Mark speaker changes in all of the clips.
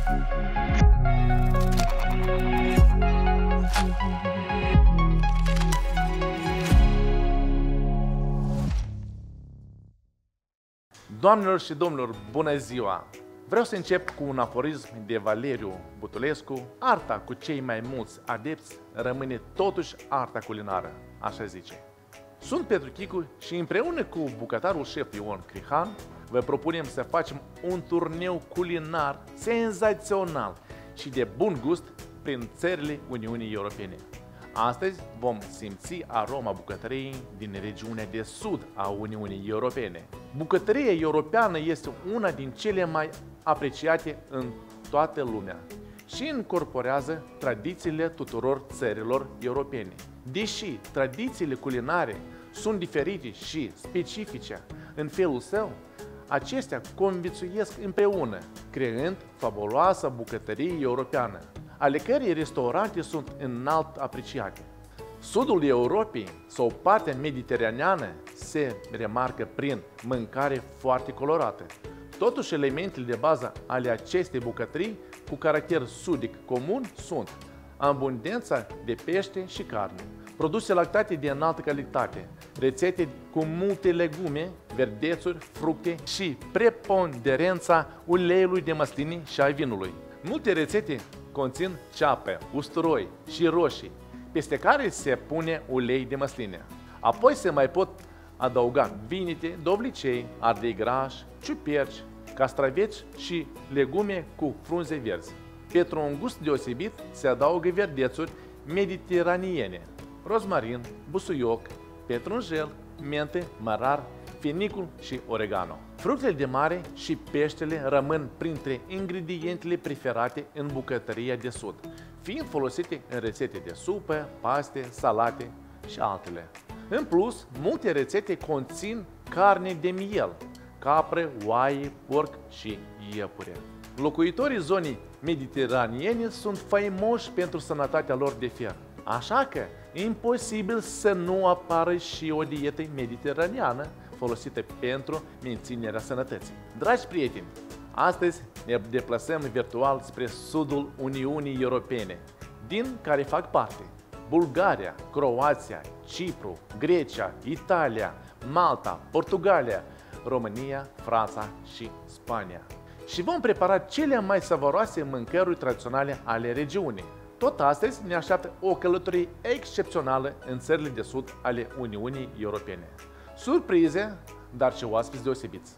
Speaker 1: Doamnelor și domnilor, bună ziua! Vreau să încep cu un aforism de Valeriu Butulescu: arta cu cei mai mulți adepți rămâne totuși arta culinară, așa zice. Sunt Petru Chicu și împreună cu bucătarul șef Ion Crihan vă propunem să facem un turneu culinar senzațional și de bun gust prin țările Uniunii Europene. Astăzi vom simți aroma bucătăriei din regiunea de sud a Uniunii Europene. Bucătăria europeană este una din cele mai apreciate în toată lumea și incorporează tradițiile tuturor țărilor europene. Deși tradițiile culinare sunt diferite și specifice în felul său, acestea conviețuiesc împreună, creând fabuloasa bucătărie europeană, ale cărei restaurante sunt înalt apreciate. Sudul Europei sau partea mediteraneană se remarcă prin mâncare foarte colorată. Totuși, elementele de bază ale acestei bucătării cu caracter sudic comun sunt abundența de pește și carne, produse lactate de înaltă calitate, rețete cu multe legume, verdețuri, fructe și preponderența uleiului de măsline și a vinului. Multe rețete conțin ceapă, usturoi și roșii, peste care se pune ulei de măsline. Apoi se mai pot adăuga vinete, dovlicei, ardei grași, ciuperci, castraveți și legume cu frunze verzi. Pentru un gust deosebit se adaugă verdețuri mediteraniene, rozmarin, busuioc, pietrunjel, mentă, mărar, fenicul și oregano. Fructele de mare și peștele rămân printre ingredientele preferate în bucătăria de sud, fiind folosite în rețete de supă, paste, salate și altele. În plus, multe rețete conțin carne de miel, capră, oaie, porc și iepure. Locuitorii zonei mediteraniene sunt faimoși pentru sănătatea lor de fier, așa că e imposibil să nu apară și o dietă mediteraneană folosită pentru menținerea sănătății. Dragi prieteni, astăzi ne deplasăm virtual spre sudul Uniunii Europene, din care fac parte Bulgaria, Croația, Cipru, Grecia, Italia, Malta, Portugalia, România, Franța și Spania. Și vom prepara cele mai savoroase mâncăruri tradiționale ale regiunii. Tot astăzi ne așteaptă o călătorie excepțională în țările de sud ale Uniunii Europene. Surprize, dar și oaspeți deosebiți.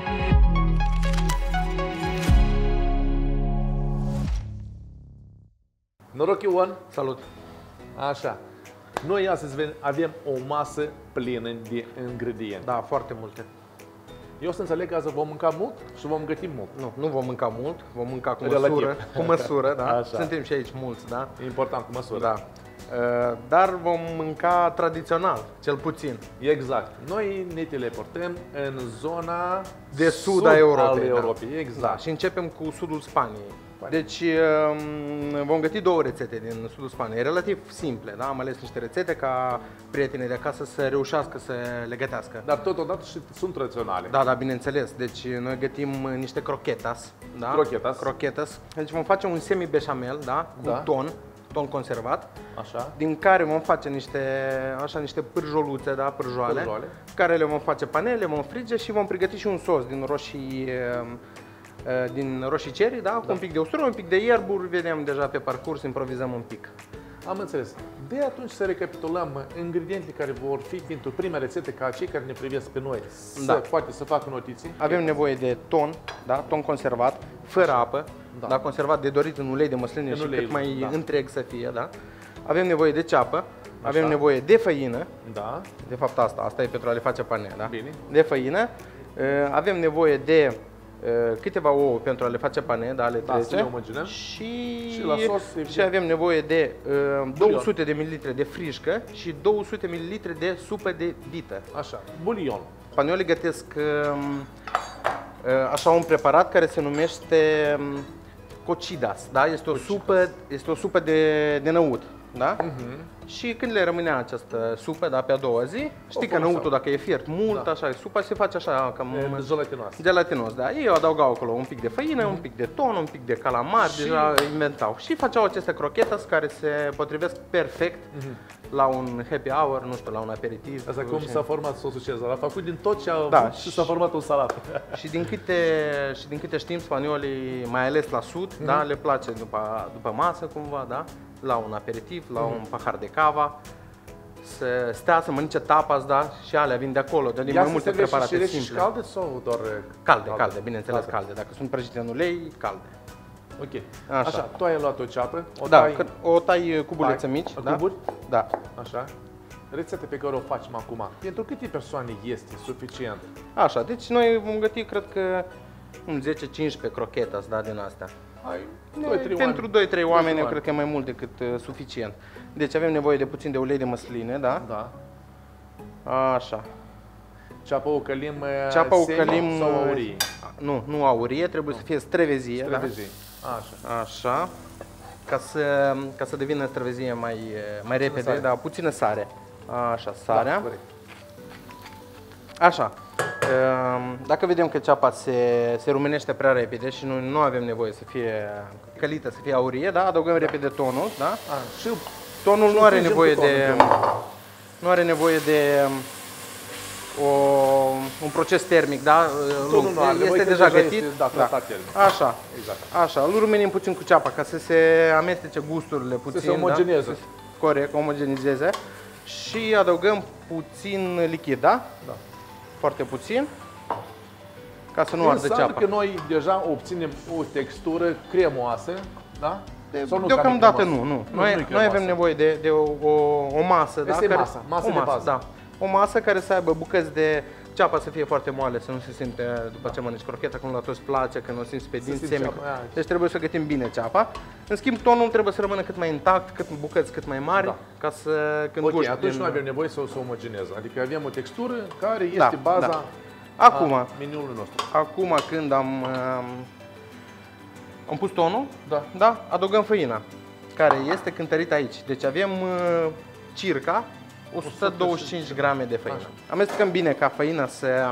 Speaker 1: Noroc, Ion!
Speaker 2: Salut!
Speaker 1: Așa, noi astăzi avem o masă plină de ingrediente.
Speaker 2: Da, foarte multe.
Speaker 1: Eu să înțeleg că azi vom mânca mult și vom găti mult.
Speaker 2: Nu vom mânca mult, vom mânca cu
Speaker 1: Relativ.
Speaker 2: măsură, cu măsură, da?
Speaker 1: Așa.
Speaker 2: Suntem și aici mulți, da?
Speaker 1: Important, cu măsură.
Speaker 2: Da. Dar vom mânca tradițional, cel puțin.
Speaker 1: Exact. Noi ne teleportăm în zona
Speaker 2: De sud a Europei.
Speaker 1: Europei.
Speaker 2: Da.
Speaker 1: Exact.
Speaker 2: Da. Și începem cu sudul Spaniei. Deci vom găti două rețete din sudul Spaniei, relativ simple, da? Am ales niște rețete ca prietenii de acasă să reușească să le gătească.
Speaker 1: Dar totodată și sunt tradiționale.
Speaker 2: Da, da, bineînțeles. Deci noi gătim niște croquetas, da?
Speaker 1: Croquetas.
Speaker 2: Croquetas. Deci vom face un semi-beșamel, da? Cu
Speaker 1: Da.
Speaker 2: ton conservat.
Speaker 1: Așa.
Speaker 2: Din care vom face niște pârjoluțe, da, pârjoale,
Speaker 1: Pârjoale.
Speaker 2: care le vom face panele, vom frige și vom pregăti și un sos din roșii cherry, da, cu un pic de usturoi, un pic de ierburi, vedem deja pe parcurs, improvizăm un pic.
Speaker 1: Am înțeles. De atunci să recapitulăm ingredientele care vor fi pentru prima rețetă, ca cei care ne privesc pe noi poate să facă notiții.
Speaker 2: Avem nevoie de ton, da, ton conservat, fără apă, da, conservat de dorit în ulei de măsline și cât mai întreg să fie, da. Avem nevoie de ceapă, avem nevoie de făină,
Speaker 1: Da.
Speaker 2: de fapt asta e pentru a le face pane, da?
Speaker 1: Bine.
Speaker 2: De făină, avem nevoie de câteva ouă pentru a le face pane, da, le trece.
Speaker 1: să le omogenăm.
Speaker 2: Și
Speaker 1: la sos,
Speaker 2: și avem nevoie de 200 de ml de frișcă și 200 ml de supă de vită.
Speaker 1: Așa. Bulion.
Speaker 2: Spaniolii gătesc așa un preparat care se numește cocidas, da? Este o supă de năut. da? Și când le rămânea această supă, da, pe a doua zi, știi că năutul dacă e fiert mult, așa, supa se face așa cam gelatinos, da? Ei adăugau acolo un pic de făină, un pic de ton, un pic de calamar, deja inventau. Și făceau aceste croquetas care se potrivesc perfect la un happy hour, nu știu, la un aperitiv.
Speaker 1: Asta cum s-a format sosul Cezar, a făcut din tot ce a avut și s-a format un salat.
Speaker 2: Și din câte știm, spaniolii, mai ales la sud, da, le place după masă cumva, da? La un aperitiv, la un pahar de cava, să stea să mănânce tapas, da? Și alea vin de acolo, de mai multe preparate simple.
Speaker 1: Și calde sau doar
Speaker 2: calde, bineînțeles calde. Dacă sunt prăjite în ulei, calde.
Speaker 1: Ok. Așa, tu ai luat o ceapă,
Speaker 2: o tai cubulețe mici, da?
Speaker 1: Cuburi?
Speaker 2: Da.
Speaker 1: Așa. Rețeta pe care o facem acum, pentru câte persoane este suficient?
Speaker 2: Așa, deci noi vom găti, cred că, 10-15 croquetas, da, din astea. Pentru 2-3 oameni, eu cred că e mai mult decât suficient. Deci avem nevoie de puțin de ulei de măsline, da?
Speaker 1: Da.
Speaker 2: Așa.
Speaker 1: Ceapa o călim sau aurie?
Speaker 2: Nu aurie, trebuie să fie strevezie.
Speaker 1: Strevezie.
Speaker 2: Da? Așa. Ca să devină strevezie mai repede, da, puțină sare. Așa, sarea.
Speaker 1: Da,
Speaker 2: așa. Dacă vedem că ceapa se rumenește prea repede și noi nu avem nevoie să fie călită, să fie aurie, da? Adăugăm repede tonul, da?
Speaker 1: Și
Speaker 2: tonul nu are nevoie de un proces termic, da? Este deja gătit. Așa.
Speaker 1: Exact.
Speaker 2: Așa, îl rumenim puțin cu ceapa ca să se amestece gusturile puțin,
Speaker 1: să se omogeneze.
Speaker 2: Da? Corect, omogenizeze. Și adăugăm puțin lichid, da?
Speaker 1: Da.
Speaker 2: Foarte puțin, ca să nu ardă ceapa.
Speaker 1: Înseamnă că noi deja obținem o textură cremoasă, da?
Speaker 2: Deocamdată nu. Noi avem nevoie de o masă, da?
Speaker 1: Masă de bază.
Speaker 2: Da. O masă care să aibă bucăți de ceapa să fie foarte moale, să nu se simte după ce mănânci crocheta, cum la toți place, că nu o simți pe dinți semic. Deci trebuie să gătim bine ceapa. În schimb, tonul trebuie să rămână cât mai intact, bucăți cât mai mari, ca să când
Speaker 1: guști. Atunci nu avem nevoie să o omogenezăm. Adică avem o textură care este baza meniului nostru.
Speaker 2: Acum când am pus tonul, da, adăugăm făina, care este cântărită aici. Deci avem circa 125 grame de făină. Amestecăm bine ca făina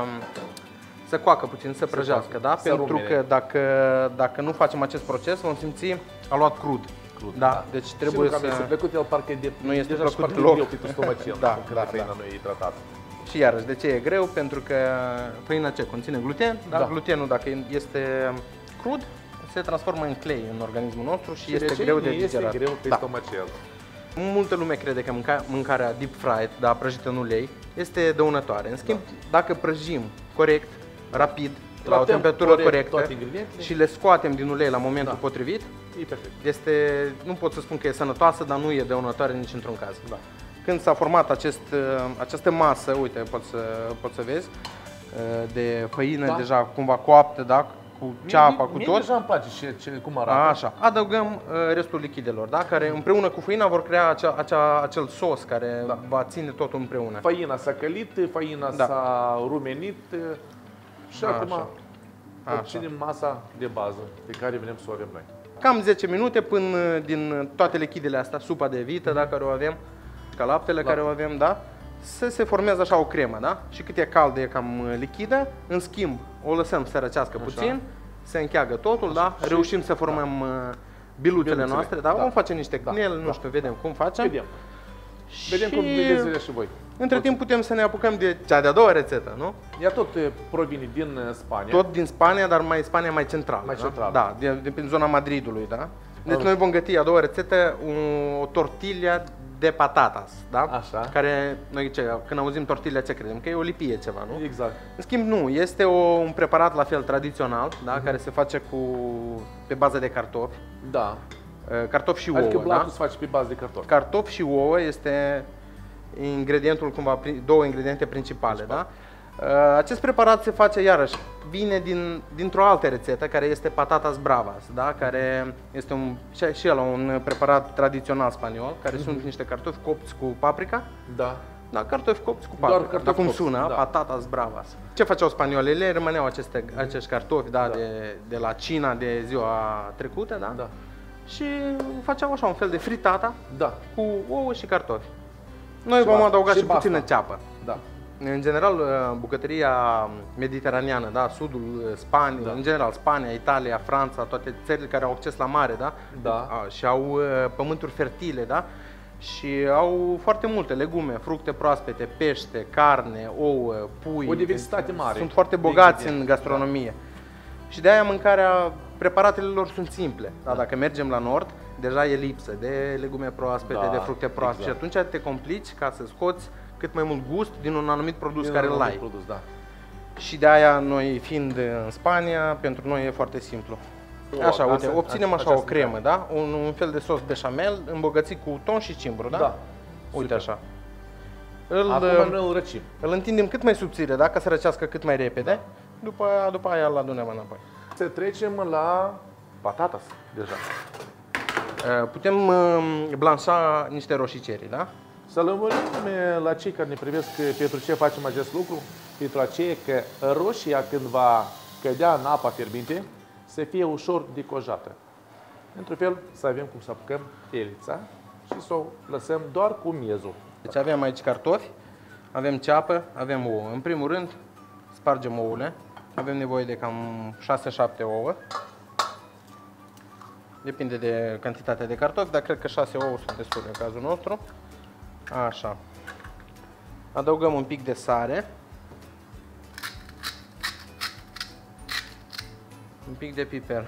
Speaker 2: să coacă puțin, să prăjească, da? Pentru că dacă nu facem acest proces, vom simți a luat crud. Da, deci trebuie să...
Speaker 1: Este plăcut, el parcă
Speaker 2: nu este plăcut deloc.
Speaker 1: Da, făina nu e hidratată.
Speaker 2: Și iarăși, de ce e greu? Pentru că făina ce? Conține gluten, da? Glutenul, dacă este crud, se transformă în clei în organismul nostru și este greu de digerat.
Speaker 1: Este greu pe stomacel.
Speaker 2: Multă lume crede că mâncarea deep fried, da, prăjită în ulei, este dăunătoare. În schimb, dacă prăjim corect, rapid, la o temperatură corectă și le scoatem din ulei la momentul potrivit,
Speaker 1: e perfect.
Speaker 2: Nu pot să spun că e sănătoasă, dar nu e dăunătoare nici într-un caz. Da. Când s-a format această masă, uite, poți să vezi, de făină deja cumva coaptă, da? Cu ceapa, cu tot.
Speaker 1: Deja îmi place cum arată.
Speaker 2: Așa. Adăugăm restul lichidelor, da? Care împreună cu făina vor crea acel sos care va ține totul împreună.
Speaker 1: Făina s-a călit, făina s-a rumenit și acum obținem masa de bază pe care vrem să o avem noi.
Speaker 2: Cam 10 minute până din toate lichidele astea, supa de vită, da, care o avem, ca laptele care o avem, da? Să se formează așa o cremă, da? Și cât e caldă, e cam lichidă. În schimb, o lăsăm să răcească puțin, se încheagă totul, da? Reușim să formăm biluțele noastre, da? Vom face niște cnel, nu știu, vedem cum facem.
Speaker 1: Vedem cum vedeți și voi.
Speaker 2: Între timp putem să ne apucăm de cea de-a doua rețetă, nu?
Speaker 1: Ea tot provine din Spania.
Speaker 2: Tot din Spania, dar Spania mai centrală.
Speaker 1: Mai centrală.
Speaker 2: Da, din zona Madridului, da? Deci noi vom găti a doua rețetă, o tortilla de patatas, da?
Speaker 1: Așa.
Speaker 2: Care, noi când auzim tortilla, ce credem? Că e o lipie ceva, nu?
Speaker 1: Exact.
Speaker 2: În schimb, nu. Este un preparat la fel tradițional, da? Care se face pe bază de cartofi.
Speaker 1: Da.
Speaker 2: Cartofi și ouă,
Speaker 1: adică blatul se face pe bază de cartofi.
Speaker 2: Cartofi și ouă este ingredientul, cumva, două ingrediente principale, da? Acest preparat se face, iarăși, vine dintr-o altă rețetă, care este patatas bravas, da? Care este și el un preparat tradițional spaniol, care sunt niște cartofi copți cu paprika.
Speaker 1: Da.
Speaker 2: Da, cartofi copți cu paprika. Dar cum sună, patatas bravas. Ce făceau spaniolele? Rămâneau acești cartofi, da, de la cina de ziua trecută, da? și faceam așa un fel de fritata
Speaker 1: Da.
Speaker 2: cu ouă și cartofi. Noi
Speaker 1: Și
Speaker 2: vom
Speaker 1: basta.
Speaker 2: adăuga
Speaker 1: Și
Speaker 2: și puțină
Speaker 1: basta.
Speaker 2: ceapă.
Speaker 1: Da.
Speaker 2: În general, bucătăria mediteraneană, da, sudul Spaniei,
Speaker 1: Da.
Speaker 2: în general Spania, Italia, Franța, toate țările care au acces la mare, da?
Speaker 1: Da.
Speaker 2: Și au pământuri fertile, da? Și au foarte multe legume, fructe proaspete, pește, carne, ouă, pui.
Speaker 1: O diversitate mare.
Speaker 2: Sunt foarte bogați
Speaker 1: De-
Speaker 2: în gastronomie. Și de aia mâncarea, preparatele lor sunt simple. Da, dacă mergem la nord, deja e lipsă de legume proaspete,
Speaker 1: Da,
Speaker 2: de fructe proaspete.
Speaker 1: exact.
Speaker 2: Și atunci te complici ca să scoți cât mai mult gust din un anumit produs
Speaker 1: Din
Speaker 2: care
Speaker 1: un
Speaker 2: îl
Speaker 1: anumit
Speaker 2: ai.
Speaker 1: produs, da.
Speaker 2: Și de aia noi fiind în Spania, pentru noi e foarte simplu. Așa, uite, obținem așa o cremă, da? Un fel de sos beșamel îmbogățit cu ton și cimbru, da?
Speaker 1: Da.
Speaker 2: Uite
Speaker 1: Super.
Speaker 2: așa.
Speaker 1: Acum noi îl răcim.
Speaker 2: Îl întindem cât mai subțire, da? Ca să răcească cât mai repede. După aia îl adunăm înapoi.
Speaker 1: Să trecem la patatas deja.
Speaker 2: Putem blanșa niște roșiceri, da?
Speaker 1: Să lămurim la cei care ne privesc pentru ce facem acest lucru, pentru aceea că roșia când va cădea în apa fierbinte, să fie ușor decojată. Într-un fel să avem cum să apucăm elița și să o lăsăm doar cu miezul.
Speaker 2: Deci avem aici cartofi, avem ceapă, avem ouă. În primul rând, spargem ouăle. Avem nevoie de cam 6-7 ouă. Depinde de cantitatea de cartofi, dar cred că 6 ouă sunt destul în cazul nostru. Așa. Adăugăm un pic de sare. Un pic de piper.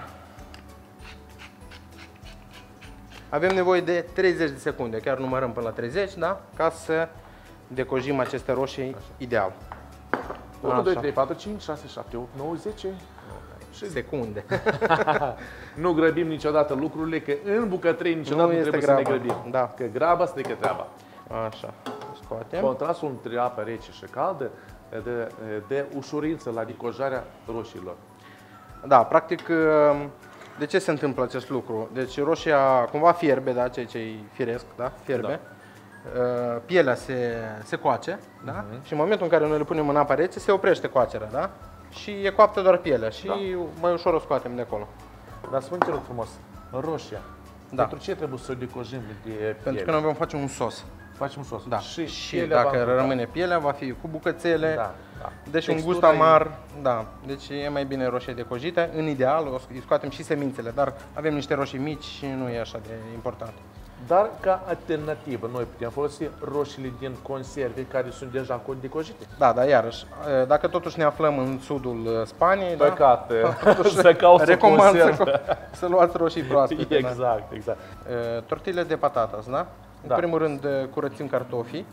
Speaker 2: Avem nevoie de 30 de secunde, chiar numărăm până la 30, da? Ca să decojim aceste roșii ideal.
Speaker 1: 1, 2,
Speaker 2: Așa.
Speaker 1: 3, 4, 5, 6, 7, 8, 9, 10.
Speaker 2: Și secunde.
Speaker 1: Nu grăbim niciodată lucrurile, că în bucătărie niciodată nu
Speaker 2: este
Speaker 1: trebuie să ne
Speaker 2: graba.
Speaker 1: grăbim.
Speaker 2: Da.
Speaker 1: Că graba strică treaba.
Speaker 2: Așa. Scoatem.
Speaker 1: Contrastul între apă rece și caldă de ușurință la decojarea roșiilor.
Speaker 2: Da, practic, de ce se întâmplă acest lucru? Deci roșia cumva fierbe, da, ceea ce e firesc, da, fierbe.
Speaker 1: Da.
Speaker 2: Pielea se coace, da? Și în momentul în care noi le punem în apă rece, se oprește coacerea, da? Și e coaptă doar pielea și mai ușor o scoatem de acolo.
Speaker 1: Dar spune-te rog frumos, roșia,
Speaker 2: Da.
Speaker 1: pentru ce trebuie să o decojim de piele?
Speaker 2: Pentru că noi vom face un sos.
Speaker 1: Facem sos.
Speaker 2: Da.
Speaker 1: Și,
Speaker 2: Și
Speaker 1: pielea
Speaker 2: dacă
Speaker 1: va-
Speaker 2: rămâne pielea, va fi cu bucățele,
Speaker 1: Da, da.
Speaker 2: deci un gust
Speaker 1: Textura
Speaker 2: amar, da. Deci e mai bine roșie decojite. În ideal, îi scoatem și semințele, dar avem niște roșii mici și nu e așa de important.
Speaker 1: Dar ca alternativă, noi putem folosi roșiile din conserve care sunt deja decojite.
Speaker 2: Da, dar iarăși, dacă totuși ne aflăm în sudul Spaniei,
Speaker 1: Păcat
Speaker 2: Totuși,
Speaker 1: să cauți o
Speaker 2: recomand
Speaker 1: conservă.
Speaker 2: să luați roșii proaspete.
Speaker 1: Exact, exact.
Speaker 2: Da. Tortile de patatas, da?
Speaker 1: Da.
Speaker 2: În primul rând curățim cartofii.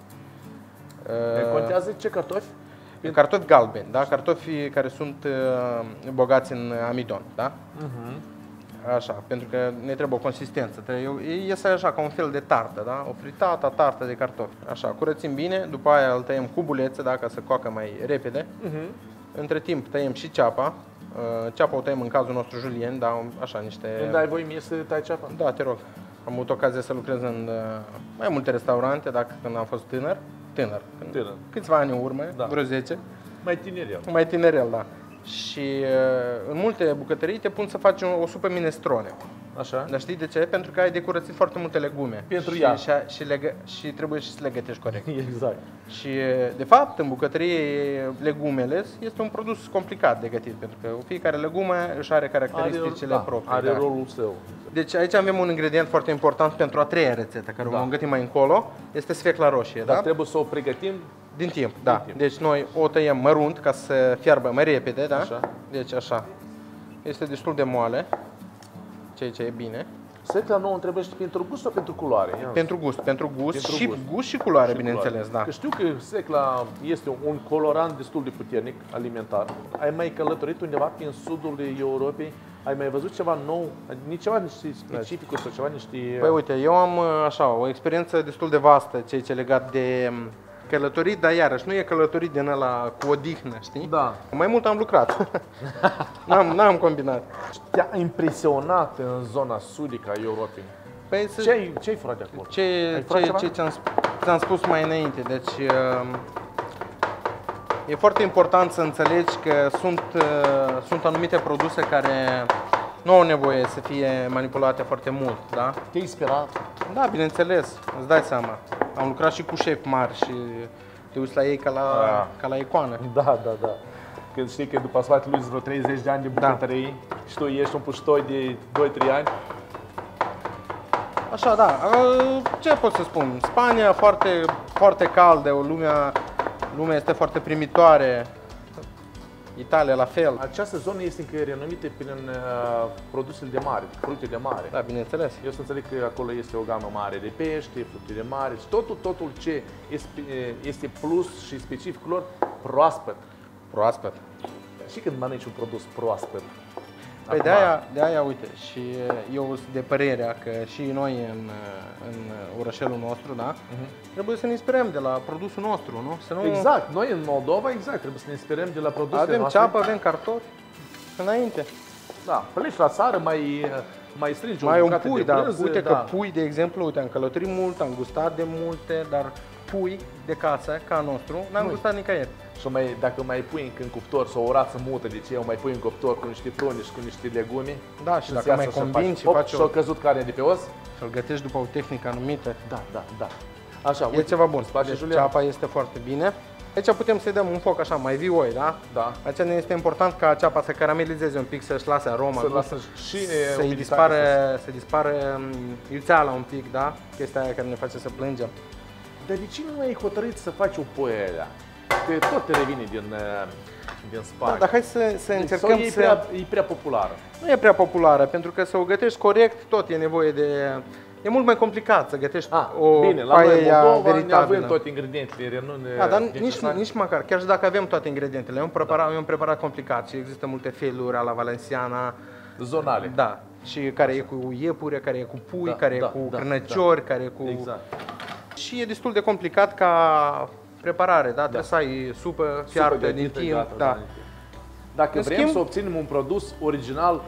Speaker 1: Contează ce cartofi?
Speaker 2: Cartofi galbeni, da? Cartofii care sunt bogați în amidon, da? Așa, pentru că ne trebuie o consistență. Iese așa ca un fel de tartă, da? O fritată, tartă de cartofi. Așa, curățim bine, după aia îl tăiem cu bulețe, da? Ca să coacă mai repede. Între timp tăiem și ceapa. Ceapa o tăiem în cazul nostru julien, da? Așa niște...
Speaker 1: Îmi dai voi mie să tai ceapa?
Speaker 2: Da, te rog. Am avut ocazia să lucrez în mai multe restaurante, dacă când am fost tânăr. Tânăr. Câțiva ani în urmă,
Speaker 1: Da.
Speaker 2: vreo 10.
Speaker 1: Mai tinerel.
Speaker 2: Mai tinerel, da. Și în multe bucătării te pun să faci o supă minestrone.
Speaker 1: Așa?
Speaker 2: Dar știi de ce? Pentru că ai de curățit foarte multe legume.
Speaker 1: Pentru
Speaker 2: și,
Speaker 1: ea.
Speaker 2: și trebuie și să le gătești corect.
Speaker 1: Exact.
Speaker 2: Și de fapt, în bucătărie, legumele este un produs complicat de gătit, pentru că fiecare legume își are caracteristicile proprii.
Speaker 1: Are
Speaker 2: da.
Speaker 1: rolul său.
Speaker 2: Deci aici avem un ingredient foarte important pentru a treia rețetă, care o vom găti mai încolo, este sfecla roșie,
Speaker 1: Dar
Speaker 2: da?
Speaker 1: trebuie să o pregătim.
Speaker 2: Din timp, da.
Speaker 1: timp.
Speaker 2: Deci noi o tăiem mărunt ca să fiarbă mai repede, da?
Speaker 1: Așa.
Speaker 2: Deci așa. Este destul de moale, ceea ce e bine.
Speaker 1: Secla nouă întrebește pentru gust sau pentru culoare?
Speaker 2: Pentru gust
Speaker 1: Pentru
Speaker 2: și
Speaker 1: gust.
Speaker 2: gust și culoare,
Speaker 1: Și
Speaker 2: bineînțeles,
Speaker 1: culoare.
Speaker 2: da.
Speaker 1: Că știu că secla este un colorant destul de puternic alimentar. Ai mai călătorit undeva prin sudul Europei? Ai mai văzut ceva nou? Ceva niște specific sau ceva niște...
Speaker 2: Păi uite, eu am așa o experiență destul de vastă, ceea ce legat de călătorit, dar iarăși nu e călătorit din ăla cu odihnă, știi?
Speaker 1: Da.
Speaker 2: Mai mult am lucrat. N-am combinat.
Speaker 1: Te-a impresionat în zona sudică a Europei?
Speaker 2: Păi
Speaker 1: Ce-ai furat de acolo?
Speaker 2: ce
Speaker 1: furat ceva?
Speaker 2: ți-am spus mai înainte, deci e foarte important să înțelegi că sunt anumite produse care nu au nevoie să fie manipulate foarte mult, da?
Speaker 1: Te-ai inspirat?
Speaker 2: Da, bineînțeles, îți dai seama. Am lucrat și cu șefi mari și te uiți la ei ca la icoană.
Speaker 1: Da. Când știi că după spatele lui vreo 30 de ani de bucătărie și tu ești un puștoi de 2-3 ani.
Speaker 2: Așa, da. Ce pot să spun? Spania foarte, foarte caldă, lumea este foarte primitoare. Italia la fel.
Speaker 1: Această zonă este încă renumită prin produsele de mare, fructe de mare.
Speaker 2: Da, bineînțeles.
Speaker 1: Eu să înțeleg că acolo este o gamă mare de pește, fructe de mare și totul ce este plus și specific lor, proaspăt.
Speaker 2: Proaspăt.
Speaker 1: Și când mănânci un produs proaspăt.
Speaker 2: Păi de aia, uite, și eu sunt de părerea că și noi în orășelul nostru, da, trebuie să ne inspirăm de la produsul nostru, nu? Să nu...
Speaker 1: Exact, noi în Moldova, trebuie să ne inspirăm de la produsele
Speaker 2: avem
Speaker 1: noastre.
Speaker 2: ceapă, avem cartofi, înainte.
Speaker 1: Da, pleci la țară, mai strângi
Speaker 2: mai
Speaker 1: o
Speaker 2: un
Speaker 1: bucată
Speaker 2: pui,
Speaker 1: de
Speaker 2: dar
Speaker 1: brânză,
Speaker 2: uite că pui, de exemplu, uite, am călătorit mult, am gustat de multe, dar pui de casă, ca nostru, n-am gustat nicăieri.
Speaker 1: Și dacă mai pui în cuptor sau o rață mută, de ce eu mai pui în cuptor cu niște prune și cu niște legume.
Speaker 2: Da, și dacă mai combini și faci
Speaker 1: și-a căzut carne de pe os.
Speaker 2: Și-l gătești după o tehnică anumită.
Speaker 1: Da. Așa,
Speaker 2: e ceva bun.
Speaker 1: Deci,
Speaker 2: ceapa este foarte bine. Aici putem să-i dăm un foc așa, mai vioi, da?
Speaker 1: Da.
Speaker 2: Aici ne este important ca ceapa să caramelizeze un pic, să-și lase aroma,
Speaker 1: să-i
Speaker 2: dispară iuțeala un pic, da? Chestia aia care ne face să plângem.
Speaker 1: Dar de ce nu ai hotărât să faci o poelia? Că tot te revine din Spania.
Speaker 2: Da, dar hai să încercăm
Speaker 1: e prea populară.
Speaker 2: Nu e prea populară, pentru că să o gătești corect, tot e nevoie de... E mult mai complicat să gătești o
Speaker 1: bine, la noi în Moldova ne avem
Speaker 2: veritabilă.
Speaker 1: toate ingredientele.
Speaker 2: Da, dar nici măcar, chiar și dacă avem toate ingredientele, e un preparat complicat și există multe feluri la valenciana.
Speaker 1: Zonale.
Speaker 2: Da, și care e cu iepure, care e cu pui, care e cu crânăciori, care e cu...
Speaker 1: Exact.
Speaker 2: Și e destul de complicat ca preparare, da? Trebuie să ai supă fiartă din timp. Da.
Speaker 1: Dacă vrem să obținem un produs original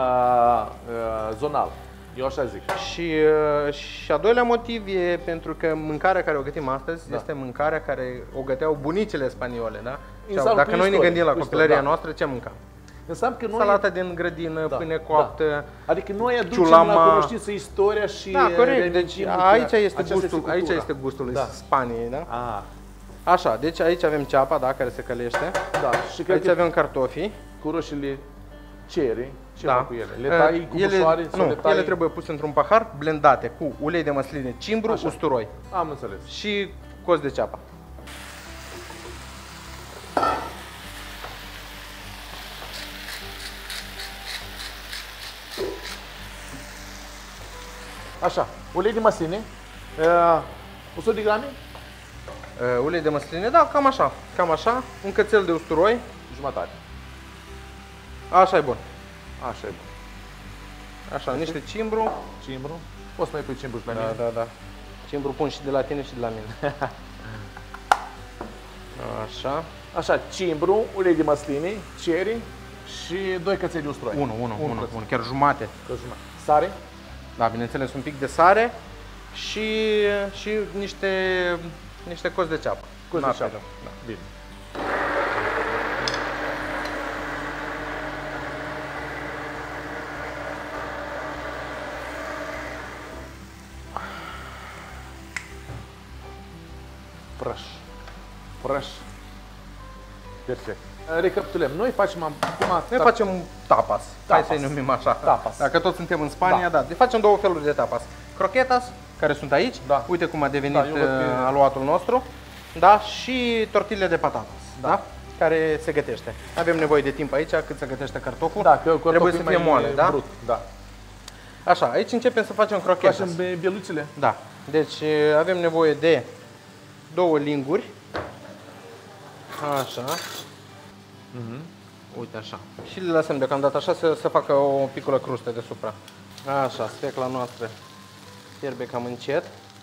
Speaker 1: zonal, eu așa zic.
Speaker 2: Și a doilea motiv e pentru că mâncarea care o gătim astăzi este mâncarea care o găteau bunicile spaniole, da? Dacă noi ne gândim la copilăria noastră, ce mâncam?
Speaker 1: Înseamnă că noi...
Speaker 2: Salata din grădină, pâine coaptă,
Speaker 1: adică noi aducem la cunoștință istoria și...
Speaker 2: Da, corect. Deci aici este gustul Spaniei, da? Așa, deci aici avem ceapa, da, care se călește.
Speaker 1: Da, și
Speaker 2: aici avem cartofii.
Speaker 1: Cu roșiile cherry, ce fac cu ele? Le tai cu bușoare?
Speaker 2: Ele trebuie puse într-un pahar, blendate cu ulei de măsline, cimbru, usturoi.
Speaker 1: Am înțeles.
Speaker 2: Și cost de ceapă.
Speaker 1: Așa, ulei de măsline, 100 de grame?
Speaker 2: Ulei de măsline, da, cam așa, un cățel de usturoi.
Speaker 1: Jumătate.
Speaker 2: Așa e bun.
Speaker 1: Așa e bun.
Speaker 2: Așa, niște cimbru.
Speaker 1: Cimbru. Poți să mai pui cimbru și la mine?
Speaker 2: Da. Cimbru pun și de la tine și de la mine. Așa.
Speaker 1: Așa, cimbru, ulei de măsline, cherry și 2 căței de usturoi.
Speaker 2: Unu, chiar jumate.
Speaker 1: Sare?
Speaker 2: Da, bineînțeles, un pic de sare și niște cozi de ceapă.
Speaker 1: Cozi de ceapă. Da. Bine. Fresh. Perfect. Recapitulăm. Noi facem
Speaker 2: tapas. Hai să-i numim așa.
Speaker 1: Tapas.
Speaker 2: Dacă toți suntem în Spania, da. Deci facem două feluri de tapas. Croquetas, care sunt aici.
Speaker 1: Da.
Speaker 2: Uite cum a devenit aluatul nostru. Da, și tortile de patatas. Da. Care se gătește. Avem nevoie de timp aici cât se gătește cartoful.
Speaker 1: Da, că
Speaker 2: trebuie să fie moale, da?
Speaker 1: Brut, da.
Speaker 2: Așa, aici începem să facem croquetas.
Speaker 1: Facem beluțele.
Speaker 2: Da. Deci avem nevoie de 2 linguri. Așa. Uite așa. Și le lăsăm deocamdată așa să facă o piculă crustă deasupra. Așa, sfecla noastră fierbe cam încet.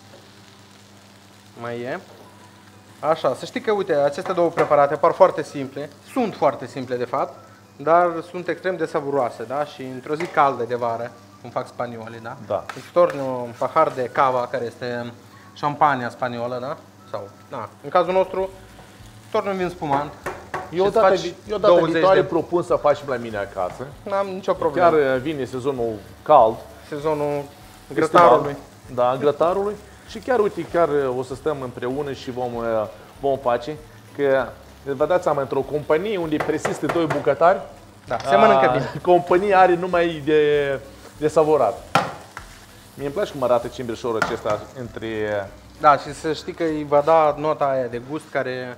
Speaker 2: Mai e. Așa, să știi că, uite, aceste două preparate par foarte simple. Sunt foarte simple, de fapt, dar sunt extrem de savuroase, da? Și într-o zi caldă de vară, cum fac spaniolii, da?
Speaker 1: Da.
Speaker 2: Îți torni un pahar de cava, care este șampania spaniolă, da? Sau, da, în cazul nostru, torni un vin spumant,
Speaker 1: Eu data viitoare propun să facem la mine acasă.
Speaker 2: N-am nicio problemă.
Speaker 1: Chiar vine sezonul cald.
Speaker 2: Sezonul grătarului.
Speaker 1: Da, grătarului. Și chiar, uite, chiar o să stăm împreună și vom face. Că vă dați seama, într-o companie unde persistă doi bucătari,
Speaker 2: da, se mănâncă bine.
Speaker 1: Compania are numai de savorat. Mie îmi place cum arată cimbrișorul acesta între...
Speaker 2: Da, și să știi că îi va da nota aia de gust care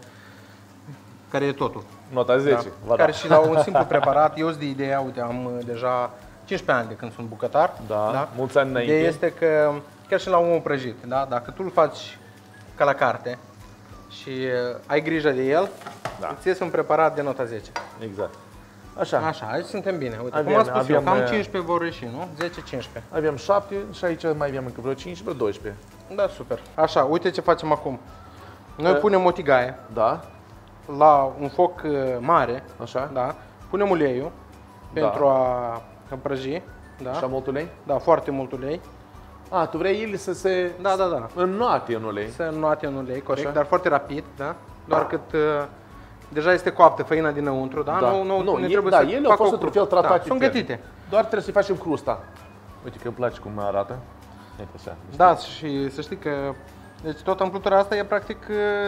Speaker 2: e totul.
Speaker 1: Nota 10.
Speaker 2: Da. Care și la un simplu preparat, eu sunt de ideea, uite, am deja 15 ani de când sunt bucătar.
Speaker 1: Da, da? Mulți ani înainte.
Speaker 2: Ideea este că, chiar și la un ou prăjit, da? Dacă tu îl faci ca la carte și ai grijă de el, da, îți iese un preparat de nota 10.
Speaker 1: Exact. Așa.
Speaker 2: Aici suntem bine. Uite, cum am spus eu, cam 15 vor ieși, nu? 10-15.
Speaker 1: Avem 7 și aici mai avem încă vreo 5, vreo 12.
Speaker 2: Da, super. Așa, uite ce facem acum. Noi punem o tigaie.
Speaker 1: Da.
Speaker 2: La un foc mare.
Speaker 1: Așa.
Speaker 2: Da. Punem uleiul pentru a prăji. Da.
Speaker 1: Așa mult ulei?
Speaker 2: Da, foarte mult ulei.
Speaker 1: A, tu vrei ele să se înnoate în ulei.
Speaker 2: Să înnoate în ulei, corect, dar foarte rapid, da? Doar cât deja este coaptă făina dinăuntru, da?
Speaker 1: Da. Ele au fost într-un fel tratate.
Speaker 2: Sunt gătite.
Speaker 1: Doar trebuie să facem crusta. Uite că îmi place cum arată. Uite așa.
Speaker 2: Da, și să știi că deci toată umplutura asta e practic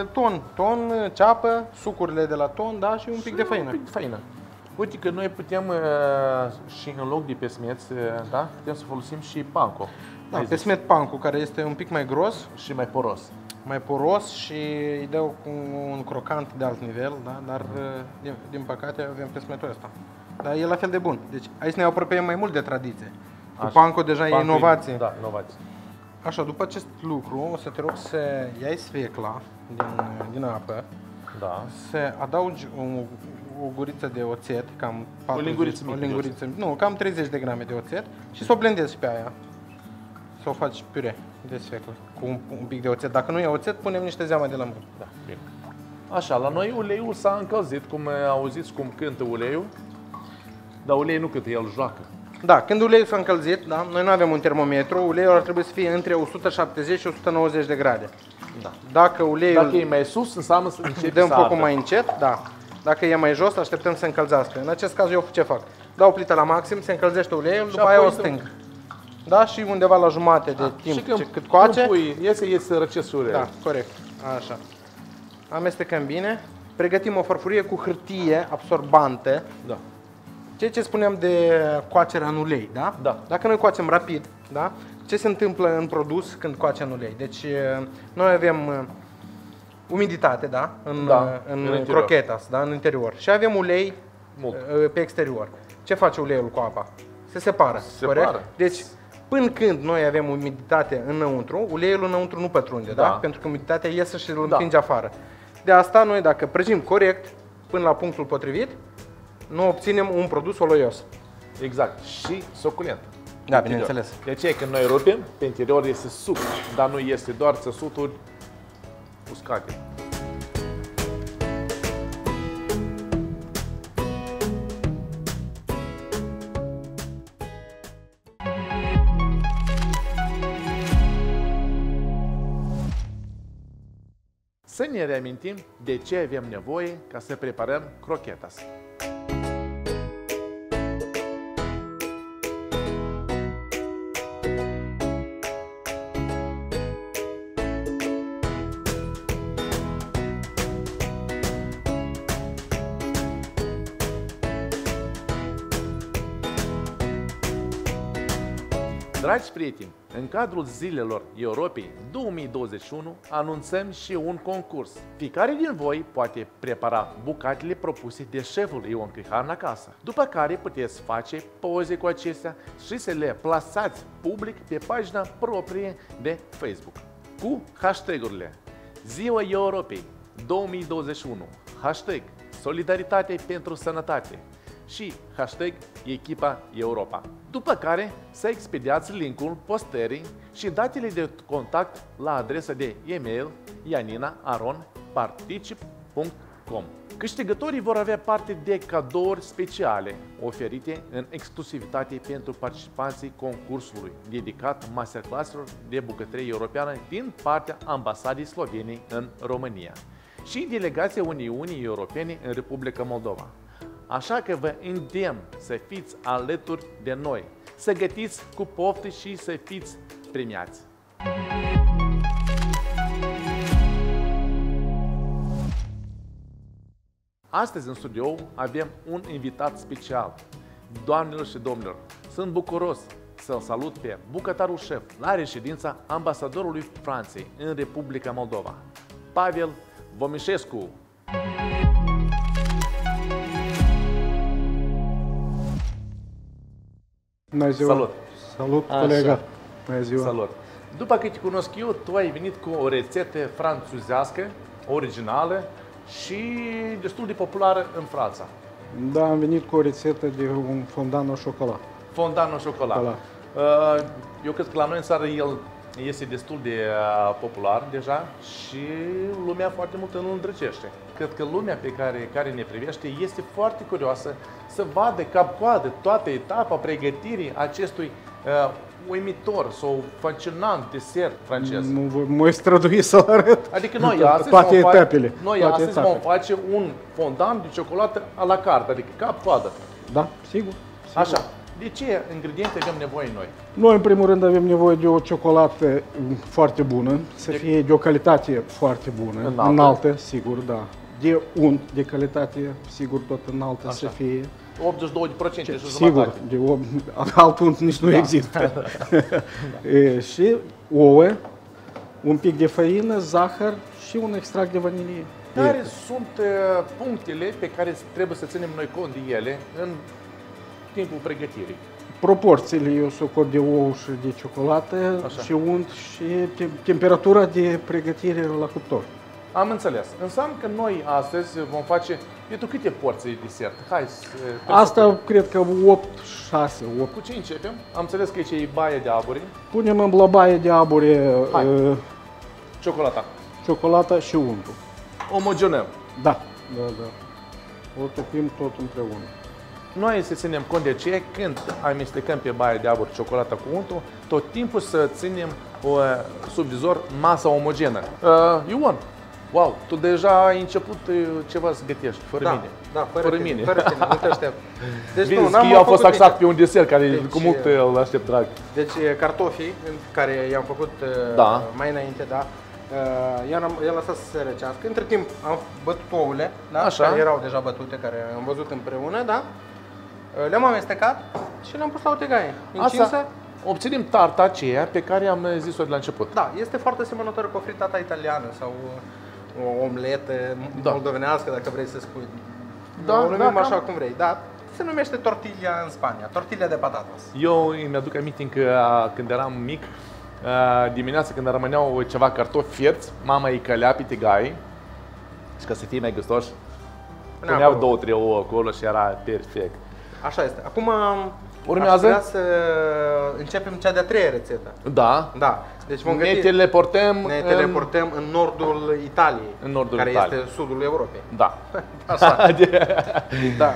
Speaker 2: ton, ceapă, sucurile de la ton, da, și un pic de făină.
Speaker 1: Un pic de făină. Uite că noi putem și în loc de pesmeț, da, putem să folosim și panko.
Speaker 2: Da, pesmet panko, care este un pic mai gros
Speaker 1: și mai poros.
Speaker 2: Mai poros și îi dă un crocant de alt nivel, da? Dar din păcate avem pesmetul ăsta. Dar e la fel de bun. Deci aici ne apropiem mai mult de tradiție. Cu panko deja e inovație.
Speaker 1: Da, inovație.
Speaker 2: Așa, după acest lucru, o să te rog să iei sfecla din apă,
Speaker 1: da,
Speaker 2: să adaugi o guriță de oțet, cam 40,
Speaker 1: o linguriță,
Speaker 2: nu, cam 30 de grame de oțet și să o blendezi pe aia. Să o faci pure de sfeclă cu un pic de oțet. Dacă nu e oțet, punem niște zeamă de lămâie.
Speaker 1: Da, bine. Așa, la noi uleiul s-a încălzit, cum auziți cum cântă uleiul, dar uleiul nu cântă, el joacă.
Speaker 2: Da, când uleiul s-a încălzit, da, noi nu avem un termometru, uleiul ar trebui să fie între 170 și 190 de grade.
Speaker 1: Da.
Speaker 2: Dacă
Speaker 1: e mai sus, înseamnă să începe
Speaker 2: dăm focul mai încet, da. Dacă e mai jos, așteptăm să încălzească. În acest caz eu ce fac? Dau plita la maxim, se încălzește uleiul, după aia o sting. Da, și undeva la jumate de timp, cât coace.
Speaker 1: Iese răcesc uleiul.
Speaker 2: Da, corect. Așa. Amestecăm bine. Pregătim o farfurie cu hârtie absorbantă.
Speaker 1: Da.
Speaker 2: Ceea ce spuneam de coacerea în ulei, da?
Speaker 1: Da.
Speaker 2: Dacă noi coacem rapid, da? Ce se întâmplă în produs când coace în ulei? Deci noi avem umiditate, da? În crocheta, da? În interior. Și avem ulei pe exterior. Ce face uleiul cu apa? Se separă, corect? Deci până când noi avem umiditate înăuntru, uleiul înăuntru nu pătrunde, da? Pentru că umiditatea iese și îl împinge afară. De asta noi, dacă prăjim corect până la punctul potrivit, nu obținem un produs oloios.
Speaker 1: Exact. Și suculent.
Speaker 2: Da, bineînțeles.
Speaker 1: De aceea când noi rupem, pe interior este suc, dar nu este doar țesuturi uscate. Să ne reamintim de ce avem nevoie ca să preparăm croquetas. Dragi prieteni, în cadrul Zilelor Europei 2021 anunțăm și un concurs. Fiecare din voi poate prepara bucatele propuse de șeful Ion Crihan acasă, după care puteți face poze cu acestea și să le plasați public pe pagina proprie de Facebook cu hashtagurile Ziua Europei 2021, hashtag Solidaritate pentru Sănătate și hashtag Echipa Europa. După care să expediați linkul postării și datele de contact la adresa de e-mail janina@particip.com. Câștigătorii vor avea parte de cadouri speciale oferite în exclusivitate pentru participanții concursului dedicat masterclasselor de bucătărie europeană din partea Ambasadei Sloveniei în România. și delegația Uniunii Europene în Republica Moldova. Așa că vă îndemn să fiți alături de noi, să gătiți cu poftă și să fiți premiați. Astăzi în studio avem un invitat special. Doamnelor și domnilor, sunt bucuros să-l salut pe bucătarul șef la reședința ambasadorului Franței în Republica Moldova, Pavel Vomișescu.
Speaker 3: Bună ziua!
Speaker 1: Salut!
Speaker 3: Salut, colega! Bună ziua!
Speaker 1: Salut! După cât te cunosc eu, tu ai venit cu o rețetă franțuzească, originală și destul de populară în Franța.
Speaker 3: Da, am venit cu o rețetă de un fondant au chocolat.
Speaker 1: Fondant au chocolat. Eu cred că la noi în țară el este destul de popular deja și lumea foarte mult îl îndrăgește. Cred că lumea care ne privește este foarte curioasă să vadă cap-coadă toată etapa pregătirii acestui uimitor sau fascinant desert francez.
Speaker 3: Nu mă voi strădui să arăt
Speaker 1: Adică noi astăzi,
Speaker 3: toate etapele.
Speaker 1: Vom face un fondant de ciocolată a la carte, adică cap-coadă.
Speaker 3: Da, sigur.
Speaker 1: Așa. De ce ingrediente avem nevoie noi?
Speaker 3: Noi, în primul rând, avem nevoie de o ciocolată foarte bună, să fie de o calitate foarte bună, înaltă, sigur, da. De unt de calitate, sigur, tot înaltă. Așa. Să fie.
Speaker 1: 82% și jumătate.
Speaker 3: Sigur, alt unt nici nu există. Și ouă, un pic de făină, zahăr și un extract de vanilie.
Speaker 1: Care sunt punctele pe care trebuie să ținem noi cont de ele în timpul pregătirii?
Speaker 3: Proporțiile eu socot de ou și de ciocolată. Așa. Și unt și temperatura de pregătire la cuptor.
Speaker 1: Am înțeles. Înseamnă că noi astăzi vom face, tu câte porții de desert? Hai
Speaker 3: asta cred că 8, 6, 8.
Speaker 1: Cu ce începem? Am înțeles că e baie de aburi.
Speaker 3: Punem în la baie de aburi ciocolata și untul.
Speaker 1: Omogenăm.
Speaker 3: Da. O topim tot împreună.
Speaker 1: Noi să ținem cont de aceea, când amestecăm pe baie de aburi ciocolata cu untul, tot timpul să ținem sub vizor masa omogenă. Ion, wow, tu deja ai început ceva să gătești, fără mine.
Speaker 2: Da, fără mine. Fără tine, nu te aștept.
Speaker 1: Deci vezi că eu am fost axat pe un desert care cu mult îl aștept drag.
Speaker 2: Deci cartofii, care i-am făcut mai înainte, da, i-am lăsat să se răcească. Între timp am bătut ouăle, da, care erau deja bătute, care am văzut împreună, da. Le-am amestecat și le-am pus la o tegaie încinsă.
Speaker 1: Obținem tarta aceea pe care am zis-o de la început.
Speaker 2: Da, este foarte asemănătoare cu o fritata italiană sau o omletă moldovenească, dacă vrei să spui. O numim așa cum vrei, da. Se numește tortilla în Spania, tortilla de patatas.
Speaker 1: Eu îmi aduc aminte că când eram mic, dimineața când rămâneau ceva cartofi fierți, mama îi călea pe tigaie și ca să fie mai gustoși, puneau 2-3 ouă acolo și era perfect.
Speaker 2: Așa este. Acum
Speaker 1: urmează?
Speaker 2: Aș vrea să începem cea de-a treia rețetă.
Speaker 1: Da.
Speaker 2: Da. Deci vom
Speaker 1: ne teleportăm
Speaker 2: în nordul Italiei, care este sudul Europei.
Speaker 1: Da.
Speaker 2: Așa. Da.